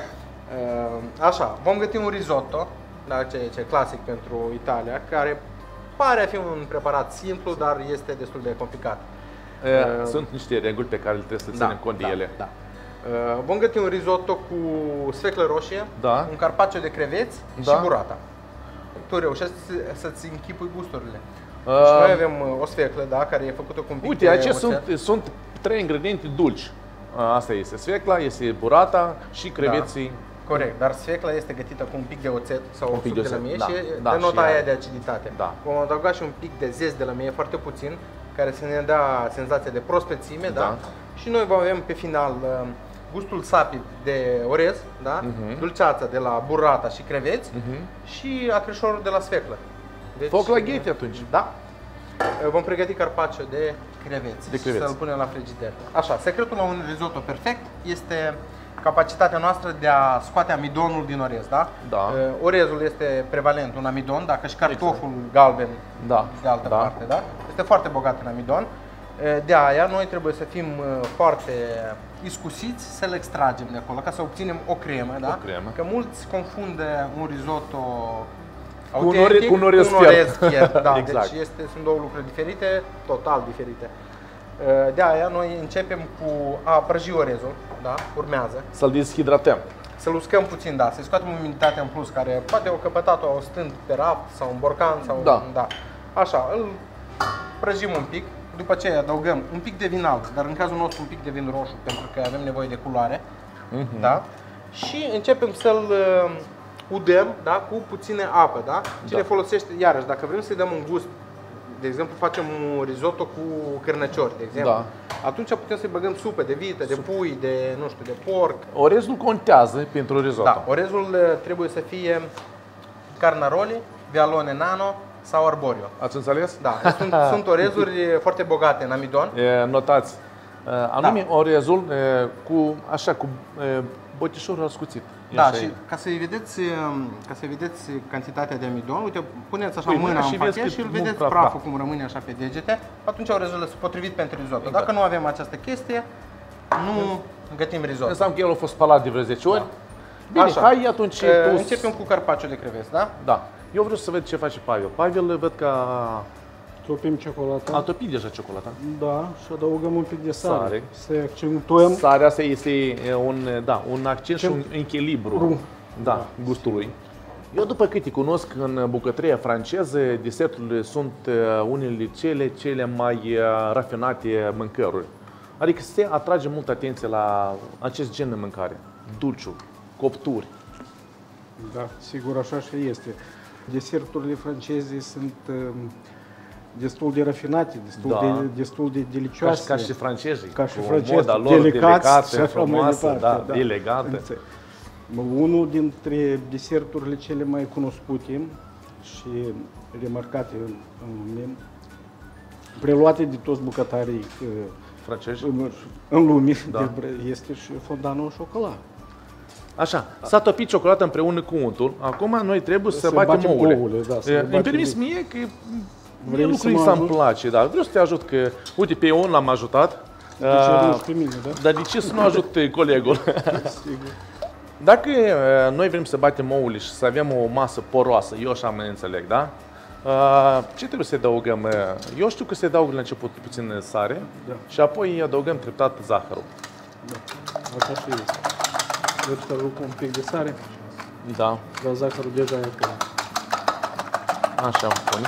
Speaker 2: Așa, vom găti un risotto, da, ce e clasic pentru Italia, care pare a fi un preparat simplu, dar este destul de complicat.
Speaker 1: Sunt niște reguli pe care trebuie să ținem cont de ele.
Speaker 2: Da. Vom găti un risotto cu sfeclă roșie, un carpaccio de creveți și burrata. Tu reușești să-ți închipui gusturile. Și noi avem o sfeclă, da, care e făcută cu un pic de
Speaker 1: acestea sunt 3 ingrediente dulci. Asta este sfecla, este burrata și creveții.
Speaker 2: Corect, dar sfecla este gătită cu un pic de oțet sau un pic de lămie și dă nota aia de aciditate. Vom adăuga și un pic de zest de lămie, foarte puțin, care să ne dea senzația de prospețime, da? Și noi vom avem pe final gustul sapid de orez, da? Dulceața de la burrata și creveți și acrișorul de la sfeclă.
Speaker 1: Deci, foc la ghete atunci.
Speaker 2: Da. Vom pregăti carpaccio de creveți și să-l punem la frigider. Așa, secretul la un risotto perfect este capacitatea noastră de a scoate amidonul din orez, da? Orezul este prevalent un amidon, dacă și cartoful galben de altă parte, da? Este foarte bogat în amidon. De aia noi trebuie să fim foarte iscusiți să le extragem de acolo, ca să obținem o cremă, da? Că mulți confundă un risotto autentic cu un orez fiert. Da, exact. Deci sunt două lucruri diferite, total diferite. De aia noi începem cu a prăji orezul, da? Urmează.
Speaker 1: Să-l deshidratăm.
Speaker 2: Să-l uscăm puțin, da, să-i scoatem umiditatea în plus, care poate o căpătat-o stând pe raft sau în borcan sau...
Speaker 1: Da.
Speaker 2: Așa, îl prăjim un pic, după aceea adăugăm un pic de vin alb, dar în cazul nostru un pic de vin roșu, pentru că avem nevoie de culoare, da? Și începem să-l udăm, da, cu puțină apă, da? Cine folosește, iarăși, dacă vrem să-i dăm un gust, de exemplu, facem un risotto cu cârnăciori, de exemplu.
Speaker 1: Da.
Speaker 2: Atunci putem să-i băgăm supe de vită, de pui, de, nu știu, de porc.
Speaker 1: Orezul contează pentru risotto.
Speaker 2: Da, orezul trebuie să fie Carnaroli, Vialone Nano sau Arborio.
Speaker 1: Ați înțeles?
Speaker 2: Da, sunt orezuri foarte bogate în amidon.
Speaker 1: Notați, anume orezul cu botișorul ascuțit.
Speaker 2: Da, și ca să-i vedeți cantitatea de amidon, uite, puneți așa mâna în pachet și îl vedeți praful cum rămâne așa pe degete, atunci orezul este potrivit pentru risotto.
Speaker 1: Exact.
Speaker 2: Dacă nu avem această chestie, nu gătim risotto.
Speaker 1: Înseamnă că el a fost spălat de vreo 10 ori. Bine,
Speaker 2: Așa.
Speaker 1: hai atunci tu...
Speaker 2: Începem cu carpaccio de creveți, da?
Speaker 1: Da. Eu vreau să văd ce face Pavel. Pavel văd că
Speaker 3: Topim ciocolata.
Speaker 1: a topit deja ciocolata.
Speaker 3: Da, și adăugăm un pic de sare.
Speaker 1: Sare.
Speaker 3: Să accentuăm.
Speaker 1: Sarea asta este un accent și un echilibru gustului. Eu după câte cunosc în bucătăria franceză, deserturile sunt unele cele mai rafinate mâncăruri. Adică se atrage mult atenție la acest gen de mâncare. Dulciuri, copturi.
Speaker 3: Da, sigur așa și este. Deserturile franceze sunt destul de rafinate, destul de delicioase.
Speaker 1: Ca și francezii,
Speaker 3: ca și
Speaker 1: cu
Speaker 3: francezi,
Speaker 1: moda lor delicată, frumoasă,
Speaker 3: da.
Speaker 1: elegantă.
Speaker 3: Unul dintre deserturile cele mai cunoscute și remarcate în lume, preluate de toți bucătarii
Speaker 1: francezi
Speaker 3: în lume, este și fondanul au șocolat.
Speaker 1: Așa, s-a topit ciocolata împreună cu untul. Acum noi trebuie să batem ouăle. Îmi permis mie că lucrurile să-mi place. Da. Vreau să te ajut că, uite, pe un l-am ajutat.
Speaker 3: De ce nu pe mine, da?
Speaker 1: Dar de ce să nu ajut colegul?
Speaker 3: Sigur.
Speaker 1: Dacă noi vrem să batem ouăle și să avem o masă poroasă, eu așa mă înțeleg, da? Ce trebuie să adăugăm? Eu știu că se adaugă la început puțin sare și apoi adăugăm treptat zahărul.
Speaker 3: Da, așa și este. Vreau să rup un pic de sare.
Speaker 1: Da.
Speaker 3: Dar zahărul deja e pe.
Speaker 1: Așa îmi pune.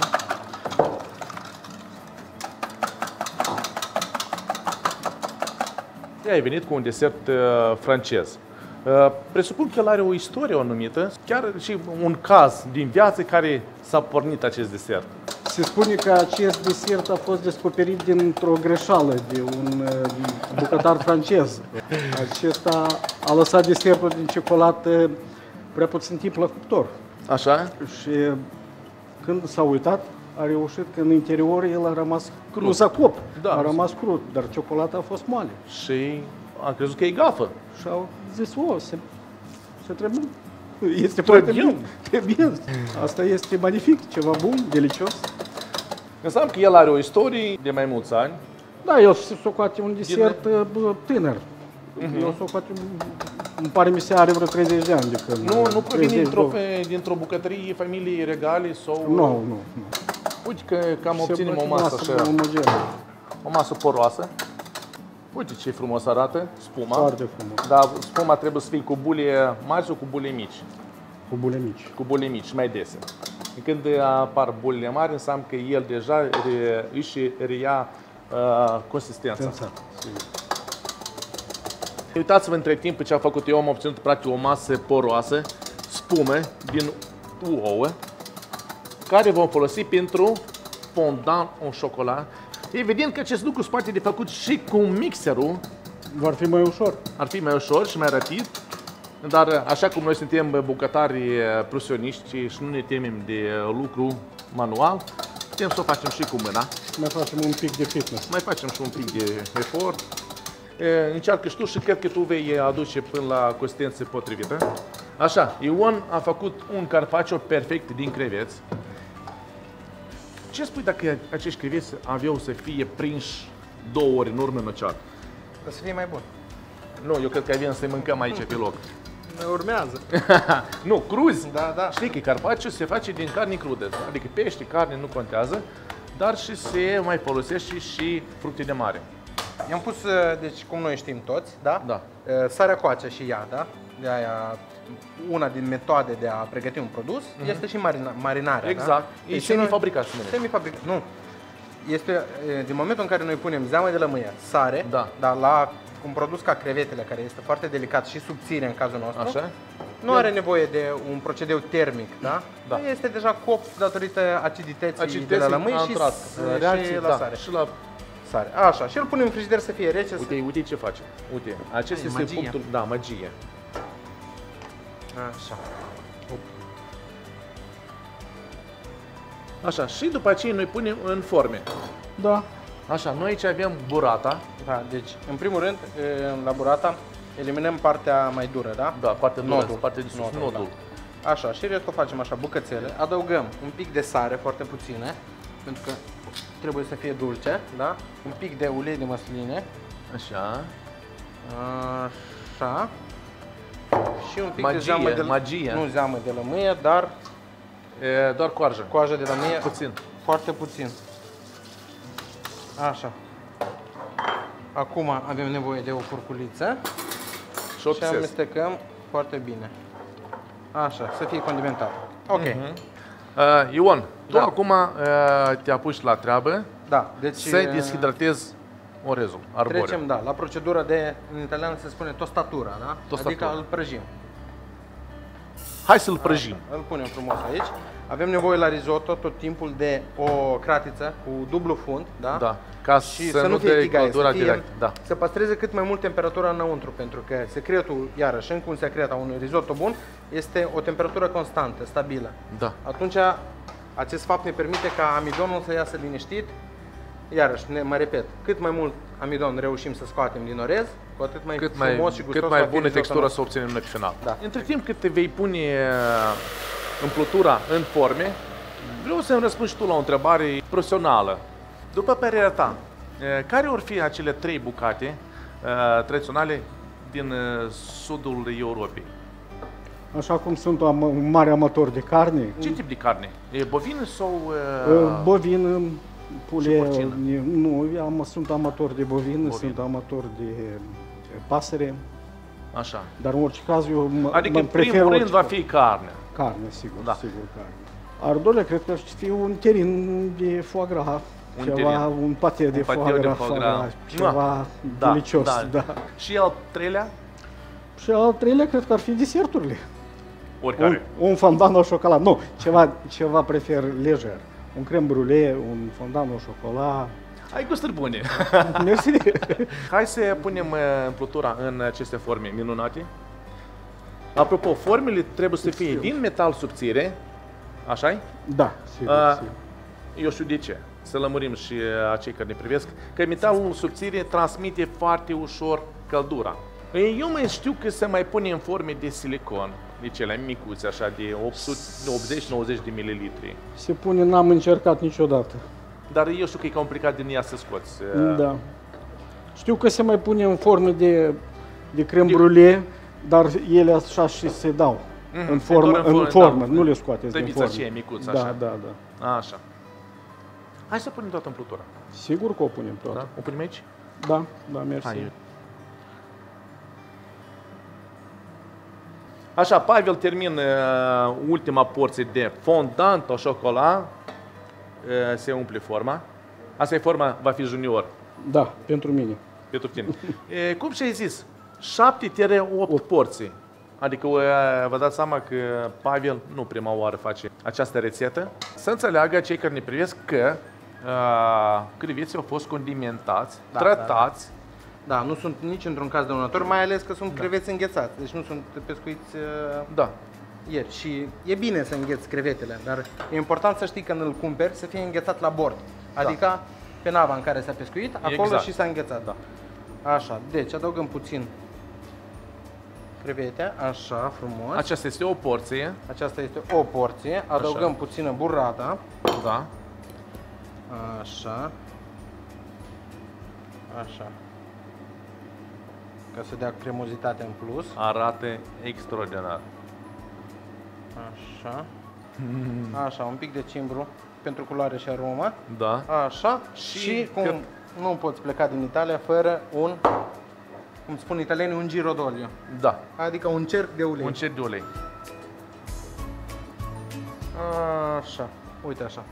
Speaker 1: Ai venit cu un desert francez. Presupun că el are o istorie anumită, chiar și un caz din viață care s-a pornit acest desert.
Speaker 3: Se spune că acest desert a fost descoperit dintr-o greșeală de un bucătar francez. Acesta a lăsat desertul din ciocolată prea puțin timp la cuptor.
Speaker 1: Așa?
Speaker 3: Și când s-a uitat, a reușit că în interior el a rămas crud. Nu s-a copt, a rămas crud, dar ciocolata a fost moale.
Speaker 1: Și a crezut că e gafă.
Speaker 3: Și au zis, se trebuie. Este foarte bun. Trebuie. Asta este magnific, ceva bun, delicios.
Speaker 1: Înseamnă că el are o istorie de mai mulți ani.
Speaker 3: Da, el se socoate un desert tânăr. El socoate, îmi pare mi se are vreo 30 de ani de când.
Speaker 1: Nu provine dintr-o bucătărie familiei regale sau...
Speaker 3: Nu.
Speaker 1: Uite că cam obținem o masă așa, o masă poroasă. Uite ce frumos arată spuma.
Speaker 3: Foarte frumos.
Speaker 1: Dar spuma trebuie să fie cu bule mari sau cu bule mici?
Speaker 3: Cu bule mici.
Speaker 1: Cu bule mici, mai dese. Când apar bulele mari, înseamnă că el deja își reia consistența. Uitați-vă între timp ce am făcut eu, am obținut practic o masă poroasă, spume din ouă, care vom folosi pentru fondant în chocolat. Evident că acest lucru se poate de făcut și cu mixerul.
Speaker 3: Ar fi mai ușor.
Speaker 1: Ar fi mai ușor și mai rapid. Dar așa cum noi suntem bucătari profesioniști și nu ne temem de lucru manual, putem să o facem și cu mâna.
Speaker 3: Mai facem un pic de fitness.
Speaker 1: Mai facem și un pic de efort. Încearcă și tu și cred că tu vei aduce până la consistență potrivită. Așa, Ion a făcut un carpaccio perfect din creveți. Ce spui dacă acești creveți aveau să fie prinși 2 ori în urmă în ocean?
Speaker 2: O să fie mai bun.
Speaker 1: Nu, eu cred că avem să-i mâncăm aici pe loc.
Speaker 2: Ne urmează.
Speaker 1: Nu, cruzi.
Speaker 2: Da.
Speaker 1: Știi că carpaccio se face din carne crudă. Adică pește, carne, nu contează. Dar și se mai folosește și fructe de mare.
Speaker 2: I-am pus, deci cum noi știm toți, da?
Speaker 1: Da.
Speaker 2: Sarea coace și ea, da? De aia, una din metode de a pregăti un produs este și marinarea.
Speaker 1: Exact.
Speaker 2: Da?
Speaker 1: E semifabricat.
Speaker 2: Semifabricat, nu. Este din momentul în care noi punem zeamă de lămâie, sare,
Speaker 1: Da.
Speaker 2: dar la un produs ca crevetele, care este foarte delicat și subțire în cazul nostru,
Speaker 1: Așa?
Speaker 2: nu are nevoie de un procedeu termic, da?
Speaker 1: Da.
Speaker 2: Este deja copt datorită acidității de la lămâie și
Speaker 1: reacții,
Speaker 2: la sare.
Speaker 1: Și la...
Speaker 2: Sare. Așa, și îl punem în frigider să fie rece.
Speaker 1: Uite ce face. Uite, acesta este
Speaker 2: magie.
Speaker 1: punctul, da, magie.
Speaker 2: Așa.
Speaker 1: Așa, și după aceea noi punem în forme.
Speaker 3: Da.
Speaker 1: Așa, noi aici avem burata.
Speaker 2: Da, deci, în primul rând, la burata eliminăm partea mai dură, da?
Speaker 1: Da, partea dură,
Speaker 2: Nodul.
Speaker 1: partea de sus, nodul.
Speaker 2: Da. Așa, și restul facem așa, bucățele. Adăugăm un pic de sare, foarte puține, pentru că trebuie să fie dulce, da? Un pic de ulei de măsline.
Speaker 1: Așa.
Speaker 2: Așa. Și un pic
Speaker 1: Magie,
Speaker 2: de zeamă de
Speaker 1: magie.
Speaker 2: Nu zeamă de lămâie, dar
Speaker 1: Doar coajă.
Speaker 2: coajă de lămâie.
Speaker 1: Puțin.
Speaker 2: Foarte puțin. Așa. Acum avem nevoie de o furculiță
Speaker 1: Și
Speaker 2: și
Speaker 1: obses.
Speaker 2: amestecăm foarte bine. Așa, să fie condimentat. Ok.
Speaker 1: Ion, tu
Speaker 2: Da.
Speaker 1: acum te apuci la treabă
Speaker 2: Da, deci
Speaker 1: să deshidratezi orezul, arboreul.
Speaker 2: trecem, da, la procedura de, în italiană se spune tostatura, da?
Speaker 1: Tostatura.
Speaker 2: Adică îl prăjim.
Speaker 1: Hai să-l prăjim.
Speaker 2: Îl punem frumos aici. Avem nevoie la risotto tot timpul de o cratiță cu dublu fund, da?
Speaker 1: Da, ca
Speaker 2: Și
Speaker 1: să
Speaker 2: să nu fie
Speaker 1: dea
Speaker 2: tigaie,
Speaker 1: căldura
Speaker 2: să, fie,
Speaker 1: direct. Da.
Speaker 2: să păstreze cât mai mult temperatura înăuntru, pentru că secretul, iarăși, încă un secret a unui risotto bun, este o temperatură constantă, stabilă.
Speaker 1: Da.
Speaker 2: Atunci, acest fapt ne permite ca amidonul să iasă liniștit. Iarăși, mă repet, cât mai mult amidon reușim să scoatem din orez, cu atât mai frumos și gustos
Speaker 1: cât mai
Speaker 2: va fi
Speaker 1: bună
Speaker 2: risotto
Speaker 1: textura
Speaker 2: nostru.
Speaker 1: să obținem noi pe final.
Speaker 2: Da.
Speaker 1: Între timp cât te vei pune împlutura în forme, vreau să-mi răspunzi și tu la o întrebare profesională. După părerea ta, care vor fi acele 3 bucate tradiționale din sudul Europei?
Speaker 3: Așa cum sunt un mare amator de carne,
Speaker 1: Ce tip de carne? E bovină sau...
Speaker 3: bovin, pule,
Speaker 1: porcină?
Speaker 3: nu, sunt amator de bovin, sunt amator de pasăre,
Speaker 1: Așa.
Speaker 3: dar în orice caz eu
Speaker 1: Adică în
Speaker 3: prefer
Speaker 1: primul rând
Speaker 3: orice
Speaker 1: va fi carne.
Speaker 3: carne, sigur,
Speaker 1: Da.
Speaker 3: sigur carne. Al doilea, cred că ar fi un terin de foie gras, un pate de foie gras, ceva delicios, da.
Speaker 1: Și al treilea?
Speaker 3: Și al treilea, cred că ar fi deserturile.
Speaker 1: Oricare.
Speaker 3: Un fondant au chocolat, nu, ceva prefer lejer. Un creme brulee, un fondant au chocolat.
Speaker 1: Ai gusturi bune.
Speaker 3: Mersi.
Speaker 1: Hai să punem împlutura în aceste forme minunate. Apropo, formele trebuie să fie din metal subțire, așa-i?
Speaker 3: Da, sigur, sigur.
Speaker 1: Eu știu de ce. Să lămurim și acei care ne privesc, că metalul subțire transmite foarte ușor căldura. Eu mai știu că se mai pune în forme de silicon, de cele micuțe, așa, de 80-90 de mililitri.
Speaker 3: Se pune, n-am încercat niciodată.
Speaker 1: Dar eu știu că e complicat din ea să scoți.
Speaker 3: Da. Știu că se mai pune în formă de creme brulee, dar ele așa și se dau. În formă, nu le scoateți din
Speaker 1: Tăbița
Speaker 3: formă.
Speaker 1: aceea micuță,
Speaker 3: Da,
Speaker 1: așa.
Speaker 3: da, da.
Speaker 1: Așa. Hai să punem toată împlutura.
Speaker 3: Sigur că o punem toată.
Speaker 1: Da? O punem aici?
Speaker 3: Da, da, mersi.
Speaker 1: Hai. Așa, Pavel termină ultima porție de fondant au chocolat. Se umple forma. Asta e forma, va fi junior
Speaker 3: Da, pentru mine.
Speaker 1: pentru tine. Cum și-ai zis? 7-8 porții. Adică vă dați seama că Pavel nu prima oară face această rețetă. Să înțeleagă cei care ne privesc că creveții au fost condimentați, tratați.
Speaker 2: Da, nu sunt nici într-un caz dăunător, mai ales că sunt creveți înghețați, deci nu sunt pescuiți
Speaker 1: Da.
Speaker 2: ieri. Și e bine să îngheți crevetele, dar e important să știi când îl cumperi să fie înghețat la bord. Adică pe nava în care s-a pescuit, acolo
Speaker 1: Exact.
Speaker 2: și s-a înghețat.
Speaker 1: Da.
Speaker 2: Așa, deci adăugăm puțin crevete, așa, frumos.
Speaker 1: Aceasta este o porție.
Speaker 2: Aceasta este o porție, adăugăm puțină burrata.
Speaker 1: Da.
Speaker 2: Așa. Așa. Ca să dea cremozitate în plus.
Speaker 1: Arată extraordinar.
Speaker 2: Așa. Așa, un pic de cimbru pentru culoare și aromă.
Speaker 1: Da.
Speaker 2: Așa.
Speaker 1: Și
Speaker 2: Și cum Nu poți pleca din Italia fără un, cum spun italienii, un giro d'olio.
Speaker 1: Da,
Speaker 2: Adică un cerc de ulei.
Speaker 1: un cerc de ulei.
Speaker 2: Așa, uite așa.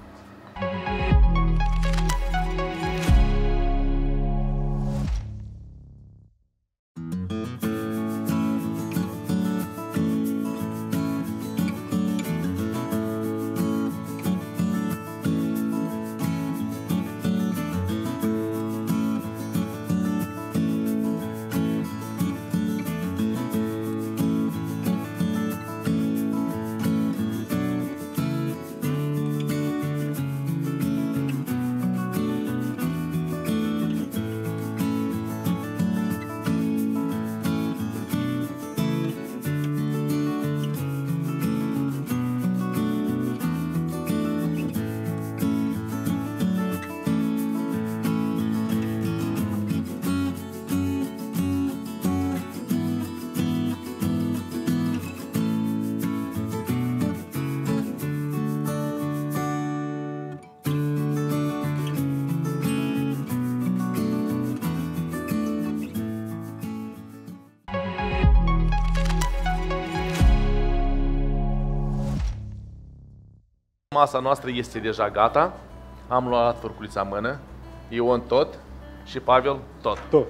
Speaker 1: Masa noastră este deja gata. Am luat furculița în mână, Ion tot și Pavel tot.
Speaker 3: Tot.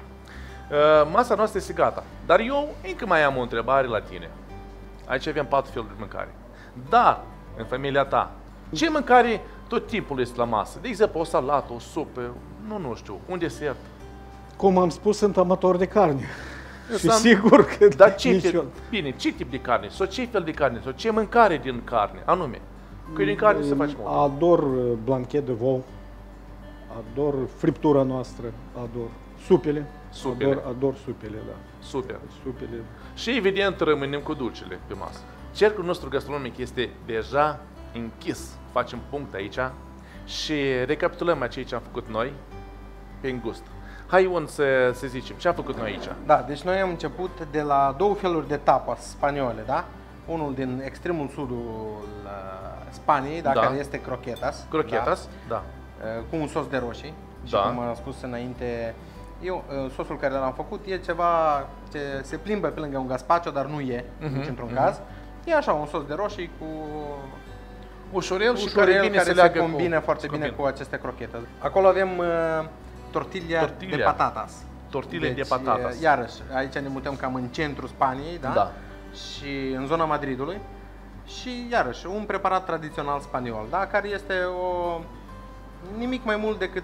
Speaker 1: Masa noastră este gata. Dar eu încă mai am o întrebare la tine. Aici avem 4 feluri de mâncare. Dar, în familia ta, ce mâncare tot timpul este la masă? De exemplu, o salată, o supă, nu știu, un desert.
Speaker 3: Cum am spus, sunt amator de carne. Și
Speaker 1: Am-
Speaker 3: sigur că
Speaker 1: Dar ce
Speaker 3: nici
Speaker 1: tip,
Speaker 3: eu.
Speaker 1: bine, ce tip de carne? Sau ce fel de carne? Sau ce mâncare din carne? Anume. Că din carne se face mult.
Speaker 3: Ador blanchet de vou, ador friptura noastră, ador supele.
Speaker 1: Supele.
Speaker 3: Ador supele, da.
Speaker 1: Super.
Speaker 3: Supele.
Speaker 1: Și evident rămânem cu dulcele pe masă. Cercul nostru gastronomic este deja închis. Facem punct aici și recapitulăm ceea ce am făcut noi pe gust. Hai, Ion, să zicem, ce am făcut noi aici?
Speaker 2: Da, deci noi am început de la două feluri de tapas spaniole, da? Unul din extremul sudul Spaniei, da,
Speaker 1: Da.
Speaker 2: care este croquetas.
Speaker 1: Croquetas? Da.
Speaker 2: Da, cu un sos de roșii. Și
Speaker 1: Da.
Speaker 2: cum am spus înainte, eu sosul care l-am făcut e ceva ce se plimbă pe lângă un gazpacho, dar nu e nici într-un caz. E așa, un sos de roșii cu
Speaker 1: Ușurel și
Speaker 2: ușurel
Speaker 1: care bine
Speaker 2: care
Speaker 1: se leagă
Speaker 2: combine
Speaker 1: cu,
Speaker 2: foarte
Speaker 1: se
Speaker 2: bine
Speaker 1: combine.
Speaker 2: cu aceste croquetas. Acolo avem tortilla de patatas.
Speaker 1: Tortile de
Speaker 2: Deci,
Speaker 1: patatas.
Speaker 2: iarăși, aici ne mutăm cam în centrul Spaniei, da?
Speaker 1: Da.
Speaker 2: Și în zona Madridului. Și iarăși, un preparat tradițional spaniol, da? Care este nimic mai mult decât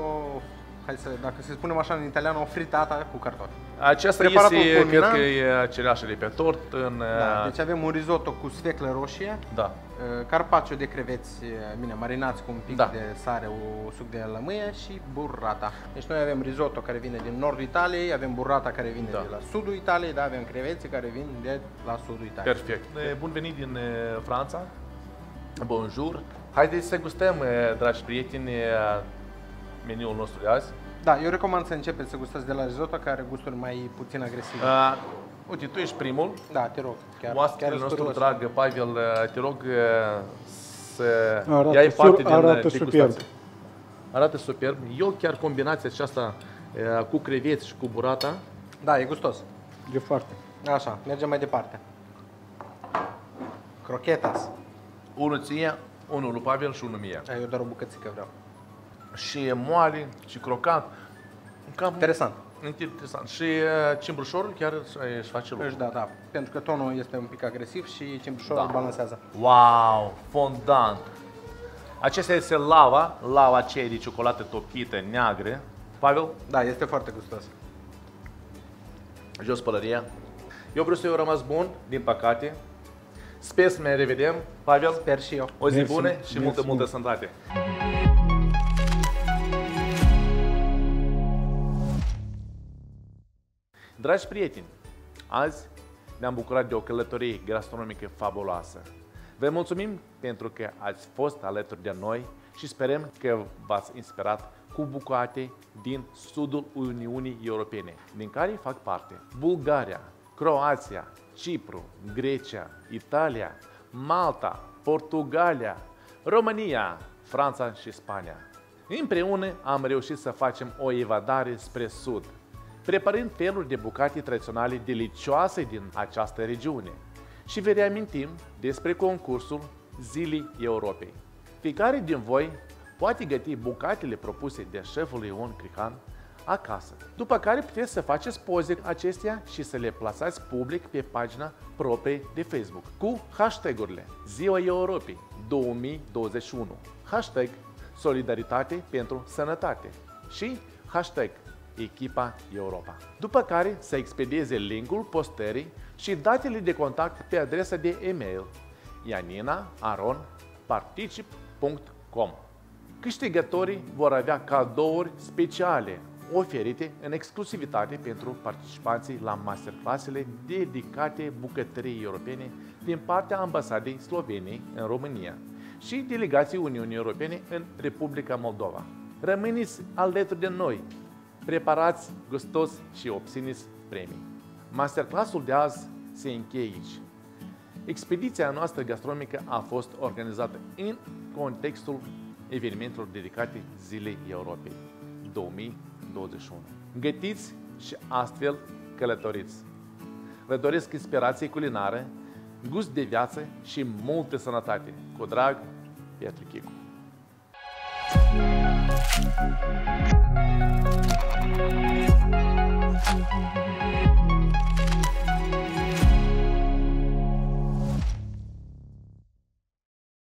Speaker 2: dacă să spunem așa în italiană, o fritata cu cartofi.
Speaker 1: Aceasta
Speaker 2: Preparatul
Speaker 1: este, cred
Speaker 2: culminant.
Speaker 1: că e cereașele pe tort.
Speaker 2: Da, deci avem un risotto cu sfeclă roșie,
Speaker 1: Da.
Speaker 2: carpaccio de creveți, bine, marinați cu un pic
Speaker 1: Da.
Speaker 2: de sare, suc de lămâie și burrata. Deci noi avem risotto care vine din nordul Italiei, avem burrata care vine
Speaker 1: Da.
Speaker 2: de la sudul Italiei, da, avem creveții care vin de la sudul Italiei.
Speaker 1: Perfect. Bun venit din Franța. Bonjour. Haideți să gustăm, dragi prieteni, meniul nostru de azi.
Speaker 2: Da, eu recomand să începeți să gustați de la risotto, care are gusturi mai puțin agresive.
Speaker 1: Uite, tu ești primul.
Speaker 2: Da, te rog, chiar
Speaker 1: Oaspetele nostru
Speaker 2: curios.
Speaker 1: drag, Pavel, te rog să
Speaker 3: Arată
Speaker 1: iai parte din
Speaker 3: arată
Speaker 1: degustație.
Speaker 3: superb.
Speaker 1: Arată superb. Eu chiar combinația aceasta cu creveți și cu burata.
Speaker 2: Da, e gustos.
Speaker 3: De foarte.
Speaker 2: Așa, mergem mai departe. Croquetas.
Speaker 1: Unul ție, unul lui Pavel și unul mie.
Speaker 2: Eu doar o bucățică vreau.
Speaker 1: Și moale, și crocant. Cam
Speaker 2: Interesant.
Speaker 1: interesant. Și cimbrușorul chiar își face lucru.
Speaker 2: Deci da, pentru că tonul este un pic agresiv și cimbrușorul
Speaker 1: Da.
Speaker 2: balansează.
Speaker 1: Wow, fondant. Acesta este lava aceea de ciocolată topită, neagră. Pavel,
Speaker 2: Da, este foarte gustos.
Speaker 1: jos pălăria. Eu vreau să eu rămas bun, din păcate. Sper să ne revedem. Pavel,
Speaker 2: Sper și eu.
Speaker 1: o zi
Speaker 3: Mersi,
Speaker 1: bună și multă,
Speaker 3: mersi
Speaker 1: multă
Speaker 3: mult.
Speaker 1: sănătate. Dragi prieteni, azi ne-am bucurat de o călătorie gastronomică fabuloasă. Vă mulțumim pentru că ați fost alături de noi și sperăm că v-ați inspirat cu bucate din sudul Uniunii Europene, din care fac parte Bulgaria, Croația, Cipru, Grecia, Italia, Malta, Portugalia, România, Franța și Spania. Împreună am reușit să facem o evadare spre sud, preparând feluri de bucate tradiționale delicioase din această regiune. Și vă reamintim despre concursul Zilei Europei. Fiecare din voi poate găti bucatele propuse de șeful Ion Crihan acasă, după care puteți să faceți poze acestea și să le plasați public pe pagina proprie de Facebook cu hashtagurile Ziua Europei 2021, hashtag Solidaritate pentru Sănătate și hashtag Echipa Europa. După care să expedieze linkul postării și datele de contact pe adresa de e-mail janina@particip.com. Câștigătorii vor avea cadouri speciale oferite în exclusivitate pentru participanții la masterclassele dedicate bucătăriei europene din partea Ambasadei Sloveniei în România și delegației Uniunii Europene în Republica Moldova. Rămâneți alături de noi, preparați gustos și obțineți premii. Masterclassul de azi se încheie aici. Expediția noastră gastronomică a fost organizată în contextul evenimentelor dedicate Zilei Europei 2021. Gătiți și astfel călătoriți. Vă doresc inspirație culinară, gust de viață și multă sănătate. Cu drag, Petru Chicu.
Speaker 4: Thank you.